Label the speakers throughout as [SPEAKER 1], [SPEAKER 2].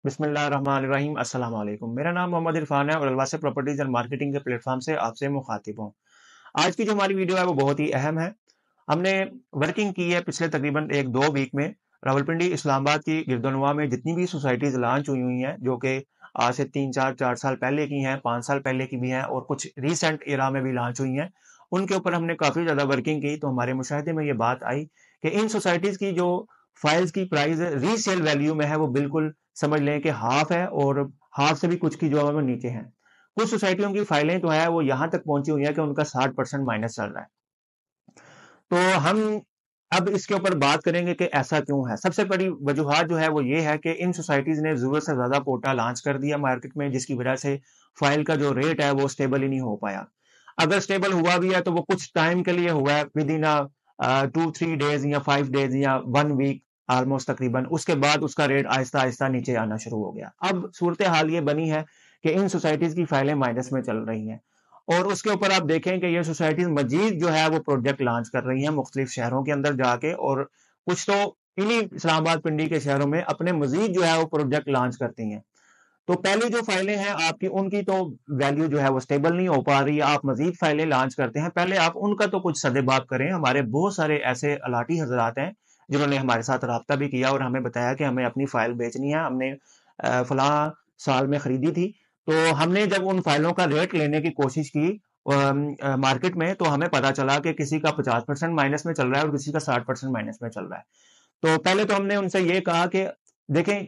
[SPEAKER 1] बिस्मिल्लाहिर्रहमानिर्रहीम अस्सलाम वालेकुम। मेरा नाम मोहम्मद इरफान है और अलवासे प्रॉपर्टीज एंड मार्केटिंग के प्लेटफॉर्म से आपसे मुखातिब हूँ। आज की जो हमारी वीडियो है वो बहुत ही अहम है। हमने वर्किंग की है पिछले तकरीबन 1-2 वीक में रावलपिंडी इस्लामाबाद की गिरदोनवा में जितनी भी सोसाइटीज लॉन्च हुई हुई हैं, जो कि आज से 3-4 साल पहले की हैं, 5 साल पहले की भी हैं और कुछ रिसेंट एरा में भी लॉन्च हुई हैं, उनके ऊपर हमने काफ़ी ज़्यादा वर्किंग की। तो हमारे मुशाहिदे में ये बात आई कि इन सोसाइटीज़ की जो फाइल्स की प्राइस रीसेल वैल्यू में है वो बिल्कुल समझ लें कि हाफ है और हाफ से भी कुछ की जो है वो नीचे हैं। कुछ सोसाइटियों की फाइलें तो है वो यहाँ तक पहुंची हुई है कि उनका 60% माइनस चल रहा है। तो हम अब इसके ऊपर बात करेंगे कि ऐसा क्यों है। सबसे बड़ी वजूहत जो है वो ये है कि इन सोसाइटीज ने जरूरत से ज्यादा कोटा लॉन्च कर दिया मार्केट में, जिसकी वजह से फाइल का जो रेट है वो स्टेबल ही नहीं हो पाया। अगर स्टेबल हुआ भी है तो वो कुछ टाइम के लिए हुआ है, विद इन 2-3 डेज या 5 डेज या 1 वीक ऑलमोस्ट तकरीबन। उसके बाद उसका रेट आहिस्ता आहिस्ता नीचे आना शुरू हो गया। अब सूरत हाल ये बनी है कि इन सोसाइटीज की फाइलें माइनस में चल रही हैं और उसके ऊपर आप देखें कि ये सोसाइटीज मजीद जो है वो प्रोजेक्ट लॉन्च कर रही हैं मुख्तलिफ शहरों के अंदर जाके, और कुछ तो इन्हीं इस्लामाबाद पिंडी के शहरों में अपने मजीद जो है वो प्रोजेक्ट लॉन्च करती हैं। तो पहली जो फाइलें हैं आपकी, उनकी तो वैल्यू जो है वो स्टेबल नहीं हो पा रही है। आप मजीद फाइलें लॉन्च करते हैं, पहले आप उनका तो कुछ सदेबाप करें। हमारे बहुत सारे ऐसे अलाटी हजरात हैं जिन्होंने हमारे साथ रब्ता भी किया और हमें बताया कि हमें अपनी फाइल बेचनी है, हमने फलां साल में खरीदी थी। तो हमने जब उन फाइलों का रेट लेने की कोशिश की मार्केट में, तो हमें पता चला कि किसी का 50% माइनस में चल रहा है और किसी का 60% माइनस में चल रहा है। तो पहले तो हमने उनसे ये कहा कि देखें,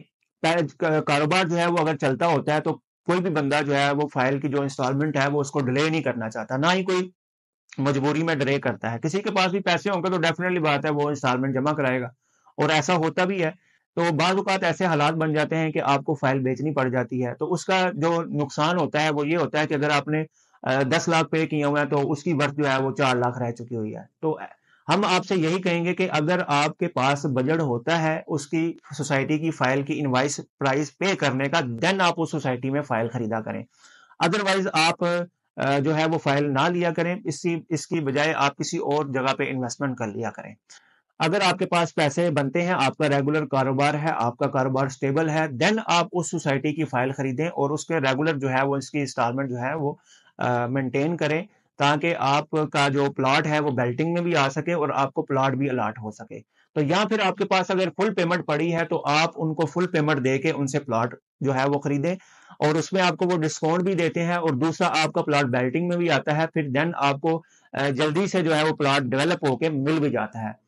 [SPEAKER 1] कारोबार जो है वो अगर चलता होता है तो कोई भी बंदा जो है वो फाइल की जो इंस्टॉलमेंट है वो उसको डिले नहीं करना चाहता, ना ही कोई मजबूरी में डिले करता है। किसी के पास भी पैसे होंगे तो डेफिनेटली बात है वो इंस्टॉलमेंट जमा कराएगा, और ऐसा होता भी है। तो बाज़ औक़ात ऐसे हालात बन जाते हैं कि आपको फाइल बेचनी पड़ जाती है, तो उसका जो नुकसान होता है वो ये होता है कि अगर आपने 10 लाख पे किए हुए हैं तो उसकी वर्थ जो है वो 4 लाख रह चुकी हुई है। तो हम आपसे यही कहेंगे कि अगर आपके पास बजट होता है उसकी सोसाइटी की फाइल की इनवॉइस प्राइस पे करने का, देन आप उस सोसाइटी में फाइल खरीदा करें। अदरवाइज आप जो है वो फाइल ना लिया करें। इसकी बजाय आप किसी और जगह पे इन्वेस्टमेंट कर लिया करें। अगर आपके पास पैसे बनते हैं, आपका रेगुलर कारोबार है, आपका कारोबार स्टेबल है, देन आप उस सोसाइटी की फाइल खरीदें और उसके रेगुलर जो है वो इसकी इंस्टॉलमेंट जो है वो मेंटेन करें, ताकि आपका जो प्लॉट है वो बेल्टिंग में भी आ सके और आपको प्लॉट भी अलाट हो सके। तो या फिर आपके पास अगर फुल पेमेंट पड़ी है तो आप उनको फुल पेमेंट दे के उनसे प्लॉट जो है वो खरीदें, और उसमें आपको वो डिस्काउंट भी देते हैं, और दूसरा आपका प्लॉट बेल्टिंग में भी आता है, फिर देन आपको जल्दी से जो है वो प्लॉट डेवलप होके मिल भी जाता है।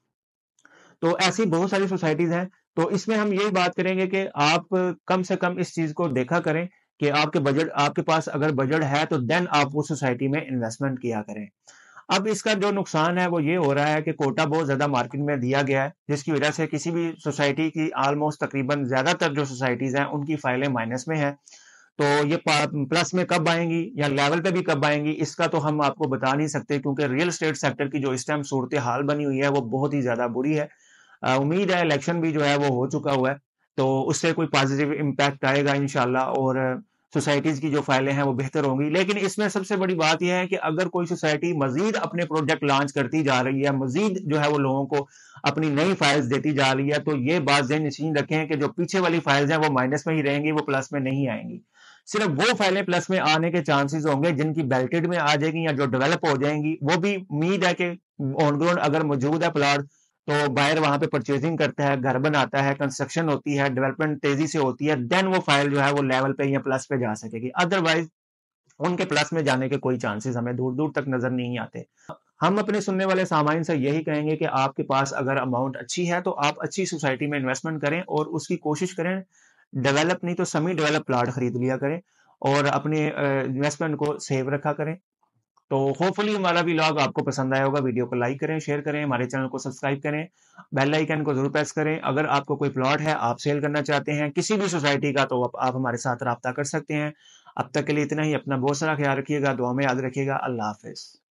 [SPEAKER 1] तो ऐसी बहुत सारी सोसाइटीज हैं। तो इसमें हम यही बात करेंगे कि आप कम से कम इस चीज को देखा करें कि आपके पास अगर बजट है तो देन आप उस सोसाइटी में इन्वेस्टमेंट किया करें। अब इसका जो नुकसान है वो ये हो रहा है कि कोटा बहुत ज्यादा मार्केट में दिया गया है, जिसकी वजह से किसी भी सोसाइटी की ऑलमोस्ट तकरीबन ज्यादातर जो सोसाइटीज हैं उनकी फाइलें माइनस में है। तो ये प्लस में कब आएंगी या लेवल पे भी कब आएंगी, इसका तो हम आपको बता नहीं सकते, क्योंकि रियल एस्टेट सेक्टर की जो इस टाइम सूरत हाल बनी हुई है वो बहुत ही ज्यादा बुरी है। उम्मीद है इलेक्शन भी जो है वो हो चुका हुआ है, तो उससे कोई पॉजिटिव इम्पैक्ट आएगा इंशाल्लाह, और सोसाइटीज की जो फाइलें हैं वो बेहतर होंगी। लेकिन इसमें सबसे बड़ी बात यह है कि अगर कोई सोसाइटी मजीद अपने प्रोजेक्ट लॉन्च करती जा रही है, मजीद जो है वो लोगों को अपनी नई फाइल्स देती जा रही है, तो ये बात ज़हन नशीन रखें कि जो पीछे वाली फाइल्स हैं वो माइनस में ही रहेंगी, वो प्लस में नहीं आएंगी। सिर्फ वो फाइलें प्लस में आने के चांसेस होंगे जिनकी बेल्टेड में आ जाएगी या जो डेवलप हो जाएंगी। वो भी उम्मीद है कि ऑन ग्राउंड अगर मौजूद है प्लाट तो बायर वहां पे परचेजिंग करता है, घर बनाता है, कंस्ट्रक्शन होती है, डेवलपमेंट तेजी से होती है, देन वो फाइल जो है वो लेवल पे या प्लस पे जा सकेगी। अदरवाइज उनके प्लस में जाने के कोई चांसेस हमें दूर दूर तक नजर नहीं आते। हम अपने सुनने वाले सामाइन से यही कहेंगे कि आपके पास अगर अमाउंट अच्छी है तो आप अच्छी सोसाइटी में इन्वेस्टमेंट करें और उसकी कोशिश करें डेवलप नहीं तो सेमी डेवलप प्लाट खरीद लिया करें और अपने इन्वेस्टमेंट को सेव रखा करें। तो होपफुली हमारा व्लॉग आपको पसंद आया होगा। वीडियो को लाइक करें, शेयर करें, हमारे चैनल को सब्सक्राइब करें, बेल आइकन को जरूर प्रेस करें। अगर आपको कोई प्लॉट है, आप सेल करना चाहते हैं किसी भी सोसाइटी का, तो आप हमारे साथ रब्ता कर सकते हैं। अब तक के लिए इतना ही। अपना बहुत सारा ख्याल रखिएगा, दुआ में याद रखिएगा। अल्लाह हाफिज।